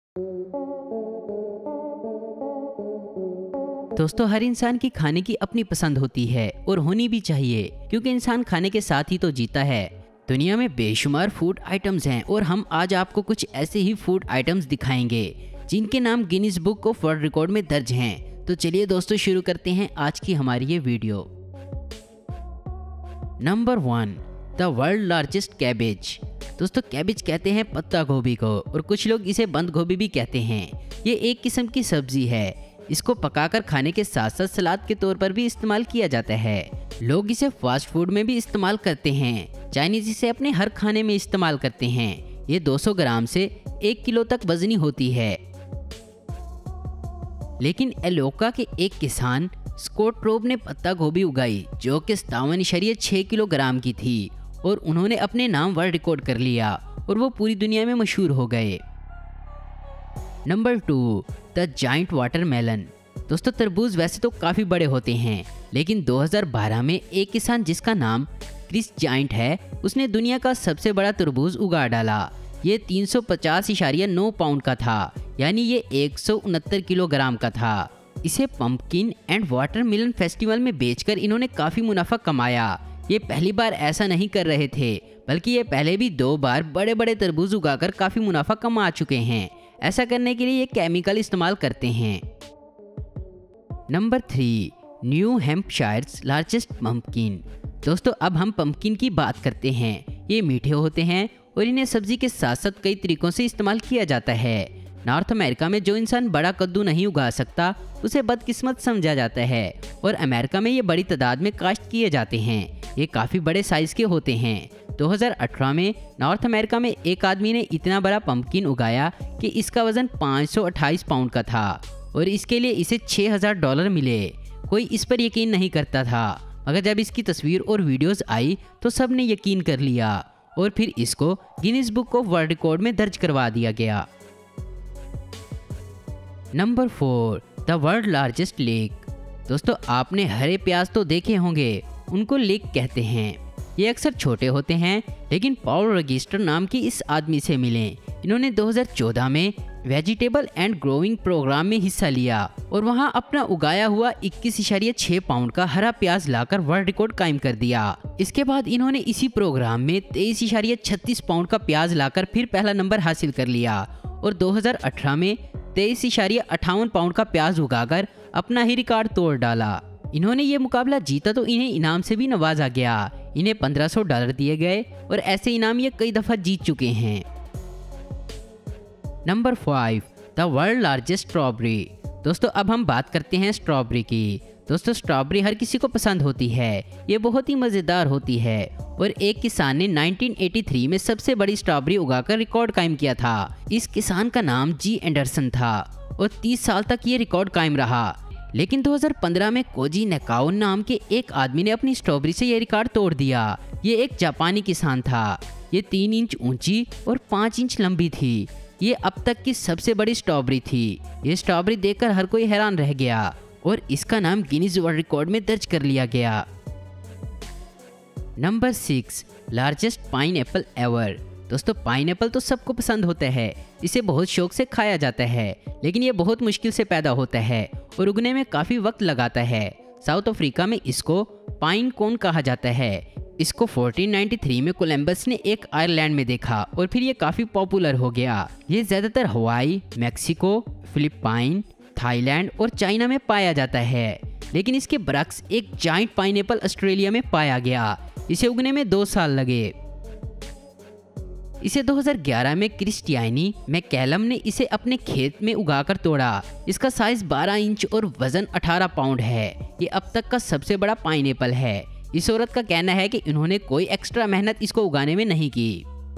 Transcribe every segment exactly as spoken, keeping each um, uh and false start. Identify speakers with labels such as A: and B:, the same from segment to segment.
A: दोस्तों, हर इंसान की खाने की अपनी पसंद होती है और होनी भी चाहिए, क्योंकि इंसान खाने के साथ ही तो जीता है। दुनिया में बेशुमार फूड आइटम्स हैं और हम आज आपको कुछ ऐसे ही फूड आइटम्स दिखाएंगे जिनके नाम Guinness book of world record में दर्ज हैं। तो चलिए दोस्तों, शुरू करते हैं आज की हमारी ये video. Number one, the world largest cabbage. दोस्तों, कैबेज कहते हैं पत्ता गोभी को और कुछ लोग इसे बंद गोभी भी कहते हैं। ये एक किस्म की सब्जी है। इसको पकाकर खाने के साथ साथ सलाद के तौर पर भी इस्तेमाल किया जाता है। लोग इसे फास्ट फूड में भी इस्तेमाल करते हैं। चाइनीज इसे अपने हर खाने में इस्तेमाल करते हैं। ये दो सौ ग्राम से एक किलो तक वजनी होती है। लेकिन एलोका के एक किसान स्कॉट रोब ने पत्ता गोभी उगाई जो कि सत्तावन इशारिया छः किलोग्राम की थी और उन्होंने अपने नाम वर्ल्ड रिकॉर्ड कर लिया और वो पूरी दुनिया में मशहूर हो गए। Number two, the giant watermelon. दोस्तों, तरबूज वैसे तो काफ़ी बड़े होते हैं, लेकिन दो हज़ार बारह में एक किसान जिसका नाम क्रिस जाइंट है, उसने दुनिया का सबसे बड़ा तरबूज उगा डाला। ये तीन सौ पचास इशारिया नौ पाउंड का था, यानी ये एक सौ उनहत्तर किलोग्राम का था। इसे पंपकिन एंड वाटरमेलन फेस्टिवल में बेचकर इन्होंने काफ़ी मुनाफा कमाया। ये पहली बार ऐसा नहीं कर रहे थे, बल्कि ये पहले भी दो बार बड़े बड़े तरबूज उगाकर काफ़ी मुनाफा कमा चुके हैं। ऐसा करने के लिए ये केमिकल इस्तेमाल करते हैं। Number three, New Hampshire's largest pumpkin. दोस्तों, अब हम पंपकिन की बात करते हैं। ये मीठे होते हैं और इन्हें सब्जी के साथ साथ कई तरीकों से इस्तेमाल किया जाता है। नॉर्थ अमेरिका में जो इंसान बड़ा कद्दू नहीं उगा सकता उसे बदकिस्मत समझा जाता है और अमेरिका में ये बड़ी तादाद में काश्त किए जाते हैं। ये काफ़ी बड़े साइज़ के होते हैं। दो हज़ार अठारह में नॉर्थ अमेरिका में एक आदमी ने इतना बड़ा पंपकिन उगाया कि इसका वजन पाँच सौ अट्ठाईस पाउंड का था और इसके लिए इसे छः हज़ार डॉलर मिले। कोई इस पर यकीन नहीं करता था, मगर जब इसकी तस्वीर और वीडियोस आई तो सब ने यकीन कर लिया और फिर इसको Guinness book of world record में दर्ज करवा दिया गया। Number four, the world largest lake. दोस्तों, आपने हरे प्याज तो देखे होंगे, उनको लेक कहते हैं। ये अक्सर छोटे होते हैं, लेकिन पॉल रजिस्टर नाम के इस आदमी से मिले। इन्होंने दो हज़ार चौदह में वेजिटेबल एंड ग्रोइंग प्रोग्राम में हिस्सा लिया और वहां अपना उगाया हुआ इक्कीस इशारिया छः पाउंड का हरा प्याज लाकर वर्ल्ड रिकॉर्ड कायम कर दिया। इसके बाद इन्होंने इसी प्रोग्राम में तेईस इशारिया छत्तीस पाउंड का प्याज लाकर फिर पहला नंबर हासिल कर लिया और दो हज़ार अठारह में तेईस इशारिया अट्ठावन पाउंड का प्याज उगाकर अपना ही रिकॉर्ड तोड़ डाला। इन्होंने ये मुकाबला जीता तो इन्हें इनाम से भी नवाजा गया। इन्हें पंद्रह सौ डॉलर दिए गए और ऐसे इनाम ये कई दफ़ा जीत चुके हैं। Number five, the world largest strawberry. दोस्तों, अब हम बात करते हैं स्ट्रॉबेरी की। दोस्तों, स्ट्रॉबेरी हर किसी को पसंद होती है। ये बहुत ही मज़ेदार होती है और एक किसान ने उन्नीस सौ तिरासी में सबसे बड़ी स्ट्रॉबेरी उगाकर रिकॉर्ड कायम किया था। इस किसान का नाम जी एंडरसन था और तीस साल तक ये रिकॉर्ड कायम रहा। लेकिन दो हज़ार पंद्रह में कोजी नकाओ नाम के एक आदमी ने अपनी स्ट्रॉबेरी से ये रिकॉर्ड तोड़ दिया। ये एक जापानी किसान था। ये तीन इंच ऊंची और पाँच इंच लंबी थी। ये अब तक की सबसे बड़ी स्ट्रॉबेरी थी। ये स्ट्रॉबेरी देखकर हर कोई हैरान रह गया और इसका नाम गिनीज वर्ल्ड रिकॉर्ड में दर्ज कर लिया गया। Number six, largest pineapple ever. दोस्तों, पाइनएप्पल तो सबको पसंद होता है। इसे बहुत शौक से खाया जाता है, लेकिन ये बहुत मुश्किल से पैदा होता है और उगने में काफ़ी वक्त लगाता है। साउथ अफ्रीका में इसको पाइन कोन कहा जाता है। इसको चौदह सौ तिरानवे में कोलंबस ने एक आयरलैंड में देखा और फिर ये काफ़ी पॉपुलर हो गया। ये ज़्यादातर हवाई, मैक्सिको, फिलिपाइन, थाईलैंड और चाइना में पाया जाता है, लेकिन इसके बरक्स एक जाइंट पाइनएप्पल ऑस्ट्रेलिया में पाया गया। इसे उगने में दो साल लगे। इसे दो हज़ार ग्यारह में क्रिस्टियानी मैकैलम ने इसे अपने खेत में उगाकर तोड़ा। इसका साइज बारह इंच और वजन अठारह पाउंड है। ये अब तक का सबसे बड़ा पाइनएप्पल है। इस औरत का कहना है कि इन्होंने कोई एक्स्ट्रा मेहनत इसको उगाने में नहीं की।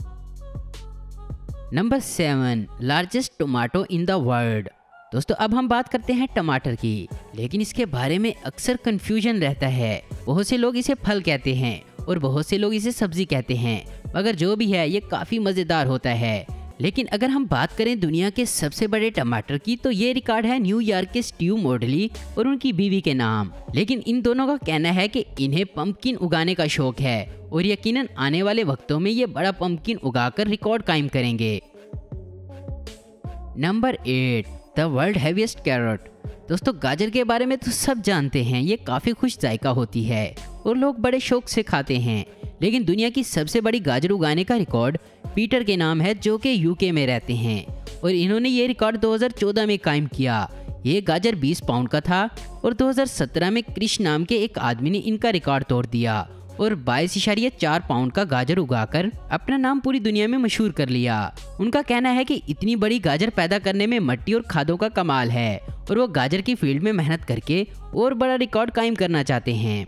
A: Number seven, largest tomato in the world. दोस्तों, अब हम बात करते हैं टमाटर की, लेकिन इसके बारे में अक्सर कंफ्यूजन रहता है। बहुत से लोग इसे फल कहते हैं और बहुत से लोग इसे सब्जी कहते हैं, मगर जो भी है ये काफ़ी मज़ेदार होता है। लेकिन अगर हम बात करें दुनिया के सबसे बड़े टमाटर की, तो ये रिकॉर्ड है न्यूयॉर्क के स्टीव मॉडली और उनकी बीवी के नाम। लेकिन इन दोनों का कहना है कि इन्हें पंपकिन उगाने का शौक है और यकीनन आने वाले वक्तों में ये बड़ा पंपकिन उगाकर रिकॉर्ड कायम करेंगे। Number eight, the world heaviest carrot. दोस्तों गाजर के बारे में तो सब जानते हैं, ये काफ़ी खुश जायका होती है और लोग बड़े शौक से खाते हैं। लेकिन दुनिया की सबसे बड़ी गाजर उगाने का रिकॉर्ड पीटर के नाम है, जो कि यूके में रहते हैं और इन्होंने ये रिकॉर्ड दो हज़ार चौदह में कायम किया। ये गाजर बीस पाउंड का था और दो हज़ार सत्रह में क्रिश नाम के एक आदमी ने इनका रिकॉर्ड तोड़ दिया और बाईस इशारिया चार पाउंड का गाजर उगाकर अपना नाम पूरी दुनिया में मशहूर कर लिया। उनका कहना है कि इतनी बड़ी गाजर पैदा करने में मिट्टी और खादों का कमाल है और वो गाजर की फील्ड में मेहनत करके और बड़ा रिकॉर्ड कायम करना चाहते हैं।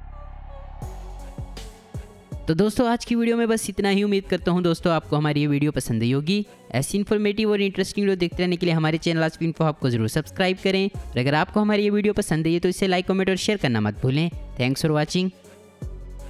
A: तो दोस्तों आज की वीडियो में बस इतना ही। उम्मीद करता हूँ दोस्तों आपको हमारी ये वीडियो पसंद आई होगी। ऐसी इन्फॉर्मेटिव और इंटरेस्टिंग वीडियो देखते रहने के लिए हमारे चैनल आस्क इन्फो हब को जरूर सब्सक्राइब करें और अगर आपको हमारी ये वीडियो पसंद आई है तो इसे लाइक, कमेंट और शेयर करना मत भूलें। Thanks for watching.